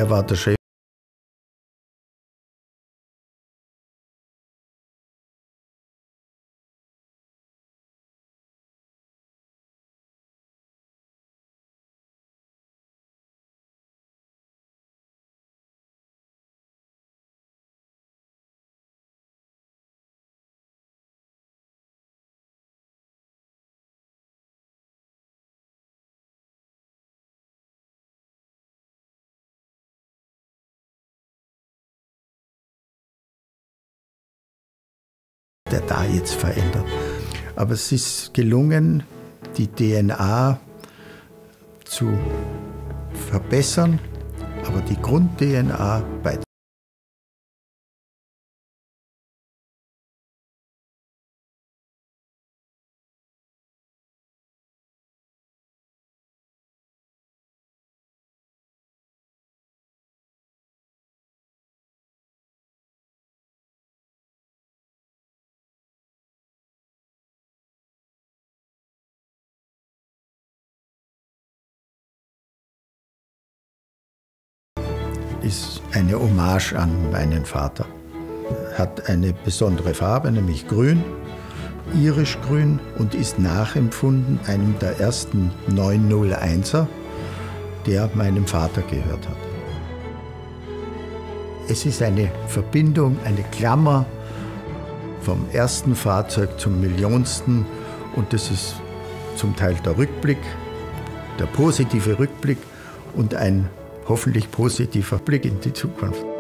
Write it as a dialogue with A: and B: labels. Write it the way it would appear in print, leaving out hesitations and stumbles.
A: Er war der Chef. Der da jetzt verändert. Aber es ist gelungen, die DNA zu verbessern, aber die Grund-DNA beizubehalten. Ist eine Hommage an meinen Vater. Hat eine besondere Farbe, nämlich grün, irischgrün, und ist nachempfunden einem der ersten 901er, der meinem Vater gehört hat. Es ist eine Verbindung, eine Klammer vom ersten Fahrzeug zum millionsten, und das ist zum Teil der Rückblick, der positive Rückblick und ein hoffentlich positiver Blick in die Zukunft.